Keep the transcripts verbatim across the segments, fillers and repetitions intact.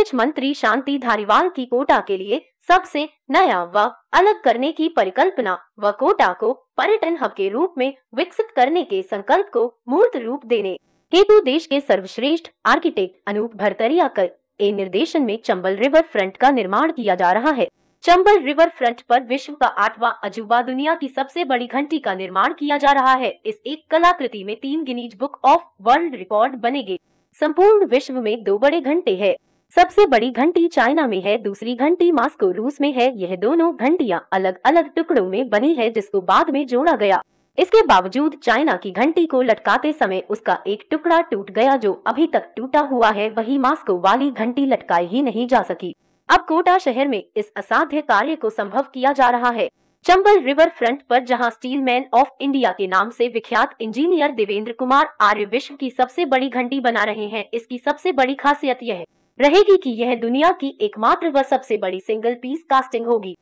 खनिज मंत्री शांति धारीवाल की कोटा के लिए सबसे नया व अलग करने की परिकल्पना व कोटा को पर्यटन हब के रूप में विकसित करने के संकल्प को मूर्त रूप देने हेतु देश के सर्वश्रेष्ठ आर्किटेक्ट अनूप भरतरिया के निर्देशन में चंबल रिवर फ्रंट का निर्माण किया जा रहा है। चंबल रिवर फ्रंट पर विश्व का आठवां अजूबा दुनिया की सबसे बड़ी घंटी का निर्माण किया जा रहा है। इस एक कलाकृति में तीन Guinness book of world record बनेंगे। संपूर्ण विश्व में दो बड़े घंटे हैं। सबसे बड़ी घंटी चाइना में है, दूसरी घंटी मॉस्को रूस में है। यह दोनों घंटियां अलग अलग टुकड़ों में बनी है जिसको बाद में जोड़ा गया। इसके बावजूद चाइना की घंटी को लटकाते समय उसका एक टुकड़ा टूट गया जो अभी तक टूटा हुआ है। वही मॉस्को वाली घंटी लटकाई ही नहीं जा सकी। अब कोटा शहर में इस असाध्य कार्य को संभव किया जा रहा है। चंबल रिवर फ्रंट पर जहां स्टील मैन ऑफ इंडिया के नाम से विख्यात इंजीनियर देवेंद्र कुमार आर्य विश्व की सबसे बड़ी घंटी बना रहे हैं। इसकी सबसे बड़ी खासियत यह रहेगी कि यह दुनिया की एकमात्र व सबसे बड़ी सिंगल पीस कास्टिंग होगी।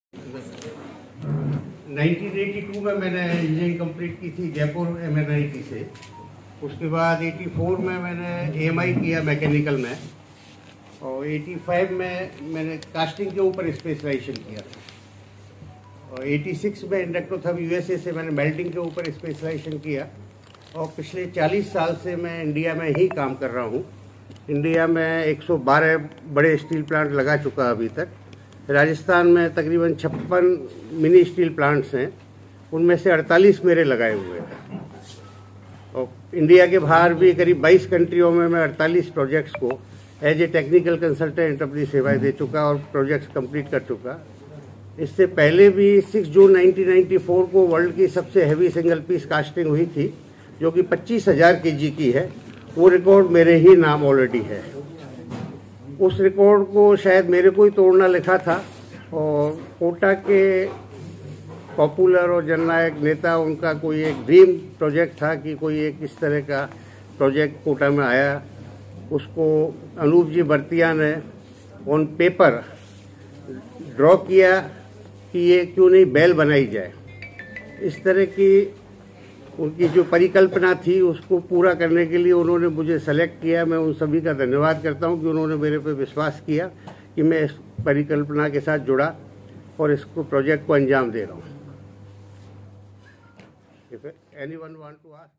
उन्नीस सौ बयासी में मैंने इंजीनियरिंग कंप्लीट की थी Jaipur M N I T से। उसके बाद चौरासी में मैंने ए एम आई किया मैकेनिकल में, और पचासी में मैंने कास्टिंग के ऊपर स्पेशलाइजेशन किया था, और छियासी में इंडक्टोथर्म यूएसए से मैंने मेल्टिंग के ऊपर स्पेशलाइजेशन किया। और पिछले चालीस साल से मैं इंडिया में ही काम कर रहा हूँ। इंडिया में एक सौ बारह बड़े स्टील प्लांट लगा चुका अभी तक। राजस्थान में तकरीबन छप्पन मिनी स्टील प्लांट्स हैं, उनमें से अड़तालीस मेरे लगाए हुए हैं। और इंडिया के बाहर भी करीब बाईस कंट्रियों में मैं अड़तालीस प्रोजेक्ट्स को एज ए टेक्निकल कंसल्टेंट अपनी सेवाएं दे चुका और प्रोजेक्ट्स कंप्लीट कर चुका। इससे पहले भी छह जून उन्नीस सौ चौरानवे को वर्ल्ड की सबसे हैवी सिंगल पीस कास्टिंग हुई थी जो कि पच्चीस हजार के जी की है। वो रिकॉर्ड मेरे ही नाम ऑलरेडी है। उस रिकॉर्ड को शायद मेरे को ही तोड़ना लिखा था, और कोटा के पॉपुलर और जननायक नेता, उनका कोई एक ड्रीम प्रोजेक्ट था कि कोई एक इस तरह का प्रोजेक्ट कोटा में आया। उसको अनूप जी भरतिया ने ऑन पेपर ड्रॉ किया कि ये क्यों नहीं बैल बनाई जाए। इस तरह की उनकी जो परिकल्पना थी उसको पूरा करने के लिए उन्होंने मुझे सेलेक्ट किया। मैं उन सभी का धन्यवाद करता हूं कि उन्होंने मेरे पे विश्वास किया कि मैं इस परिकल्पना के साथ जुड़ा और इसको प्रोजेक्ट को अंजाम दे रहा हूँ। If anyone want to ask?